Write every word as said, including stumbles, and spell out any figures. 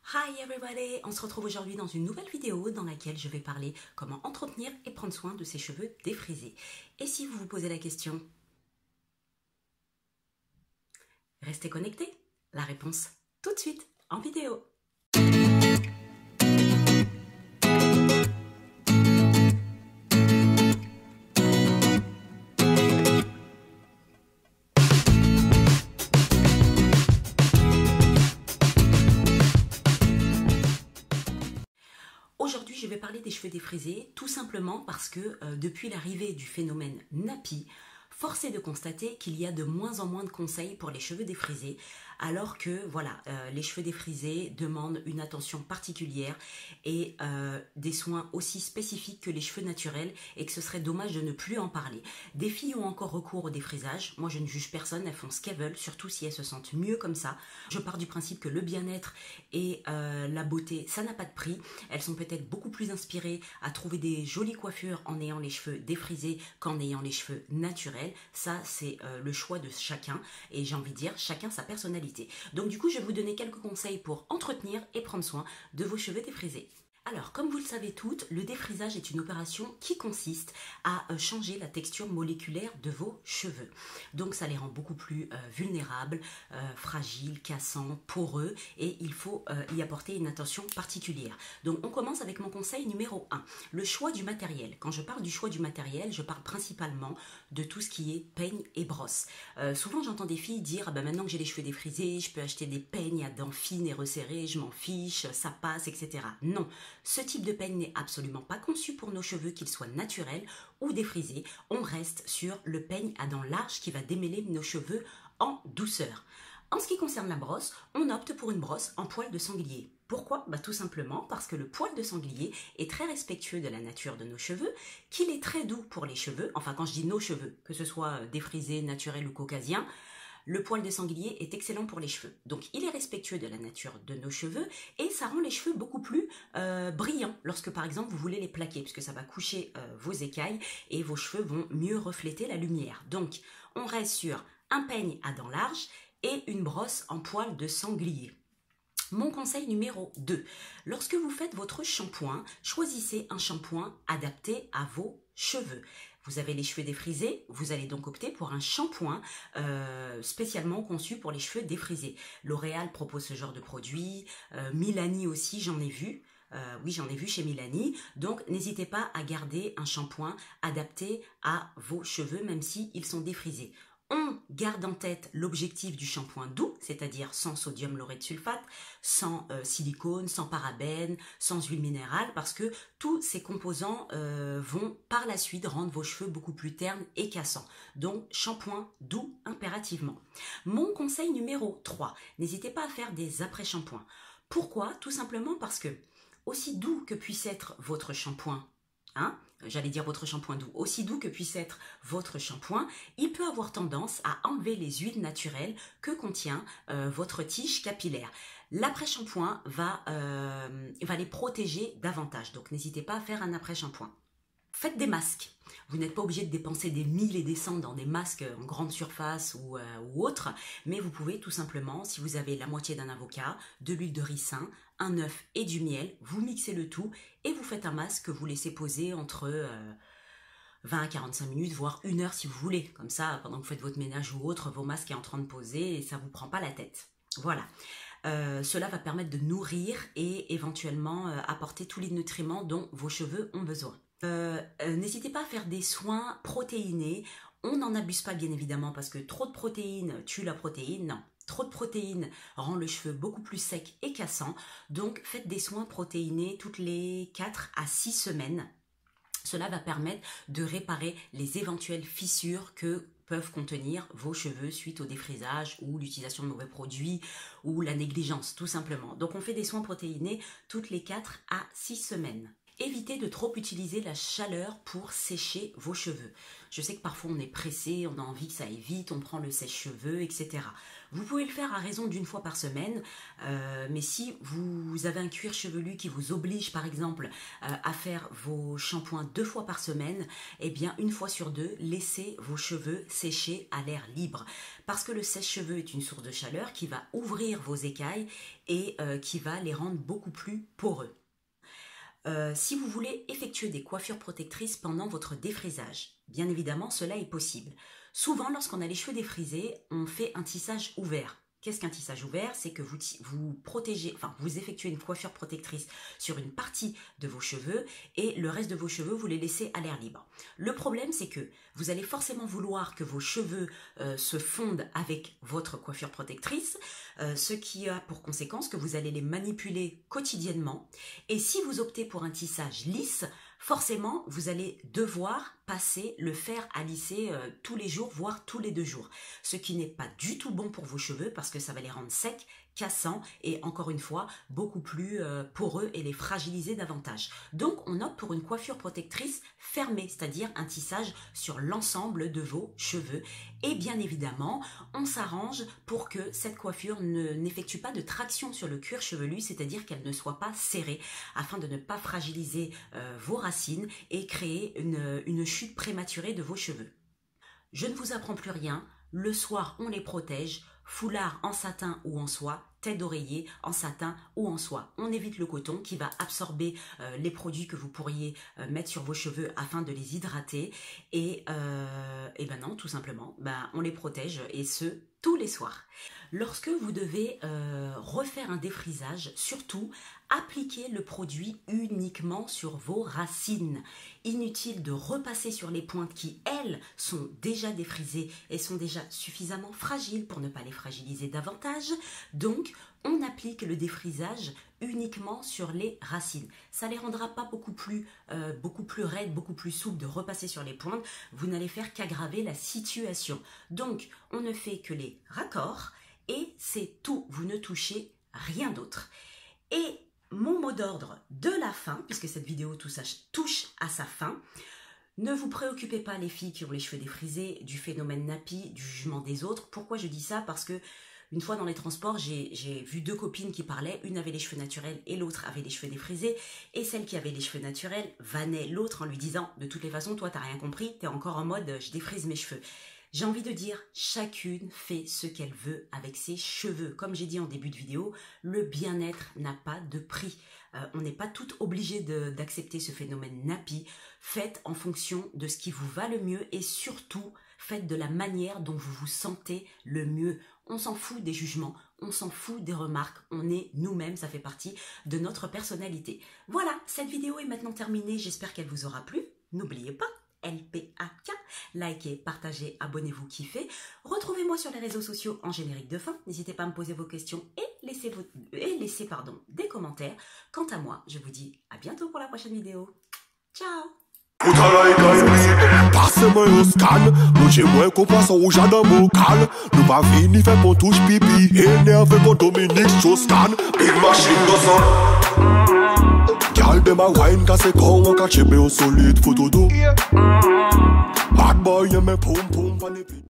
Hi everybody! On se retrouve aujourd'hui dans une nouvelle vidéo dans laquelle je vais parler comment entretenir et prendre soin de ses cheveux défrisés. Et si vous vous posez la question, restez connectés. La réponse tout de suite en vidéo. Aujourd'hui, je vais parler des cheveux défrisés, tout simplement parce que euh, depuis l'arrivée du phénomène nappy, force est de constater qu'il y a de moins en moins de conseils pour les cheveux défrisés, alors que voilà, euh, les cheveux défrisés demandent une attention particulière et euh, des soins aussi spécifiques que les cheveux naturels, et que ce serait dommage de ne plus en parler. Des filles ont encore recours au défrisage, moi je ne juge personne, elles font ce qu'elles veulent, surtout si elles se sentent mieux comme ça. Je pars du principe que le bien-être et euh, la beauté, ça n'a pas de prix. Elles sont peut-être beaucoup plus inspirées à trouver des jolies coiffures en ayant les cheveux défrisés qu'en ayant les cheveux naturels. Ça, c'est euh, le choix de chacun et j'ai envie de dire, chacun sa personnalité. Donc du coup, je vais vous donner quelques conseils pour entretenir et prendre soin de vos cheveux défrisés. Alors, comme vous le savez toutes, le défrisage est une opération qui consiste à changer la texture moléculaire de vos cheveux. Donc, ça les rend beaucoup plus euh, vulnérables, euh, fragiles, cassants, poreux, et il faut euh, y apporter une attention particulière. Donc, on commence avec mon conseil numéro un, le choix du matériel. Quand je parle du choix du matériel, je parle principalement de tout ce qui est peigne et brosse. Euh, souvent, j'entends des filles dire ah ben, « maintenant que j'ai les cheveux défrisés, je peux acheter des peignes à dents fines et resserrées, je m'en fiche, ça passe, et cetera » Non. Ce type de peigne n'est absolument pas conçu pour nos cheveux, qu'ils soient naturels ou défrisés. On reste sur le peigne à dents larges qui va démêler nos cheveux en douceur. En ce qui concerne la brosse, on opte pour une brosse en poil de sanglier. Pourquoi? Bah, tout simplement parce que le poil de sanglier est très respectueux de la nature de nos cheveux, qu'il est très doux pour les cheveux. Enfin, quand je dis nos cheveux, que ce soit défrisés, naturels ou caucasiens, le poil de sanglier est excellent pour les cheveux. Donc, il est respectueux de la nature de nos cheveux et ça rend les cheveux beaucoup plus euh, brillants lorsque, par exemple, vous voulez les plaquer, puisque ça va coucher euh, vos écailles et vos cheveux vont mieux refléter la lumière. Donc, on reste sur un peigne à dents larges et une brosse en poil de sanglier. Mon conseil numéro deux, lorsque vous faites votre shampoing, choisissez un shampoing adapté à vos cheveux. Vous avez les cheveux défrisés, vous allez donc opter pour un shampoing euh, spécialement conçu pour les cheveux défrisés. L'Oréal propose ce genre de produit, euh, Milani aussi, j'en ai vu. Euh, oui, j'en ai vu chez Milani. Donc, n'hésitez pas à garder un shampoing adapté à vos cheveux, même s'ils sont défrisés. On garde en tête l'objectif du shampoing doux, c'est-à-dire sans sodium laureth sulfate, sans euh, silicone, sans parabènes, sans huile minérale, parce que tous ces composants euh, vont par la suite rendre vos cheveux beaucoup plus ternes et cassants. Donc, shampoing doux impérativement. Mon conseil numéro trois, n'hésitez pas à faire des après-shampoings. Pourquoi? Tout simplement parce que, aussi doux que puisse être votre shampoing, hein, j'allais dire votre shampoing doux, aussi doux que puisse être votre shampoing, il peut avoir tendance à enlever les huiles naturelles que contient euh, votre tige capillaire. L'après-shampoing va, euh, va les protéger davantage, donc n'hésitez pas à faire un après-shampoing. Faites des masques. Vous n'êtes pas obligé de dépenser des mille et des cents dans des masques en grande surface ou, euh, ou autre, mais vous pouvez tout simplement, si vous avez la moitié d'un avocat, de l'huile de ricin, un œuf et du miel, vous mixez le tout et vous faites un masque que vous laissez poser entre euh, vingt à quarante-cinq minutes, voire une heure si vous voulez. Comme ça, pendant que vous faites votre ménage ou autre, vos masques est en train de poser et ça ne vous prend pas la tête. Voilà. Euh, cela va permettre de nourrir et éventuellement euh, apporter tous les nutriments dont vos cheveux ont besoin. Euh, euh, n'hésitez pas à faire des soins protéinés. On n'en abuse pas bien évidemment parce que trop de protéines tue la protéine. Non, trop de protéines rend le cheveu beaucoup plus sec et cassant. Donc faites des soins protéinés toutes les quatre à six semaines. Cela va permettre de réparer les éventuelles fissures que peuvent contenir vos cheveux suite au défrisage ou l'utilisation de mauvais produits ou la négligence tout simplement. Donc on fait des soins protéinés toutes les quatre à six semaines. Évitez de trop utiliser la chaleur pour sécher vos cheveux. Je sais que parfois on est pressé, on a envie que ça aille vite, on prend le sèche-cheveux, et cetera. Vous pouvez le faire à raison d'une fois par semaine, euh, mais si vous avez un cuir chevelu qui vous oblige par exemple euh, à faire vos shampoings deux fois par semaine, eh bien une fois sur deux, laissez vos cheveux sécher à l'air libre. Parce que le sèche-cheveux est une source de chaleur qui va ouvrir vos écailles et euh, qui va les rendre beaucoup plus poreux. Euh, si vous voulez effectuer des coiffures protectrices pendant votre défrisage, bien évidemment, cela est possible. Souvent, lorsqu'on a les cheveux défrisés, on fait un tissage ouvert. Qu'est-ce qu'un tissage ouvert? C'est que vous, vous protégez, enfin, vous effectuez une coiffure protectrice sur une partie de vos cheveux et le reste de vos cheveux, vous les laissez à l'air libre. Le problème, c'est que vous allez forcément vouloir que vos cheveux euh, se fondent avec votre coiffure protectrice, euh, ce qui a pour conséquence que vous allez les manipuler quotidiennement. Et si vous optez pour un tissage lisse, forcément, vous allez devoir passer le fer à lisser euh, tous les jours, voire tous les deux jours. Ce qui n'est pas du tout bon pour vos cheveux parce que ça va les rendre secs, cassants et encore une fois, beaucoup plus euh, poreux et les fragiliser davantage. Donc, on opte pour une coiffure protectrice fermée, c'est-à-dire un tissage sur l'ensemble de vos cheveux. Et bien évidemment, on s'arrange pour que cette coiffure ne, n'effectue pas de traction sur le cuir chevelu, c'est-à-dire qu'elle ne soit pas serrée, afin de ne pas fragiliser euh, vos racines et créer une, une chute prématurée de vos cheveux. Je ne vous apprends plus rien, le soir on les protège, foulard en satin ou en soie, tête d'oreiller en satin ou en soie. On évite le coton qui va absorber euh, les produits que vous pourriez euh, mettre sur vos cheveux afin de les hydrater. Et, euh, et ben non, tout simplement, ben, on les protège et ce, tous les soirs. Lorsque vous devez euh, refaire un défrisage, surtout, appliquez le produit uniquement sur vos racines. Inutile de repasser sur les pointes qui, elles, sont déjà défrisées et sont déjà suffisamment fragiles pour ne pas les fragiliser davantage. Donc, on applique le défrisage uniquement sur les racines. Ça ne les rendra pas beaucoup plus, euh, beaucoup plus raides, beaucoup plus souples de repasser sur les pointes. Vous n'allez faire qu'aggraver la situation. Donc, on ne fait que les raccords et c'est tout. Vous ne touchez rien d'autre. Et mon mot d'ordre de la fin, puisque cette vidéo touche à sa fin, ne vous préoccupez pas les filles qui ont les cheveux défrisés du phénomène nappy, du jugement des autres. Pourquoi je dis ça? Parce que une fois dans les transports, j'ai vu deux copines qui parlaient, une avait les cheveux naturels et l'autre avait les cheveux défrisés, et celle qui avait les cheveux naturels vannait l'autre en lui disant « de toutes les façons, toi t'as rien compris, t'es encore en mode « je défrise mes cheveux ». J'ai envie de dire, chacune fait ce qu'elle veut avec ses cheveux. Comme j'ai dit en début de vidéo, le bien-être n'a pas de prix. Euh, on n'est pas toutes obligées d'accepter ce phénomène nappy. Faites en fonction de ce qui vous va le mieux et surtout, faites de la manière dont vous vous sentez le mieux. On s'en fout des jugements, on s'en fout des remarques, on est nous-mêmes, ça fait partie de notre personnalité. Voilà, cette vidéo est maintenant terminée, j'espère qu'elle vous aura plu. N'oubliez pas, L P A K, likez, partagez, abonnez-vous, kiffez. Retrouvez-moi sur les réseaux sociaux en générique de fin. N'hésitez pas à me poser vos questions et laissez, vos, et laissez pardon, des commentaires. Quant à moi, je vous dis à bientôt pour la prochaine vidéo. Ciao! Passe-moi un scan, nous j'ai moins qu'on passe au jardin vocal. Nous pas fini fait qu'on touche pipi, énervé pour Dominique Strauss-Kahn. Big machine dozen. Girl dem a wine cause c'est con, on cache au solide photo do. Bad boy, y'a mes pom pom, pas les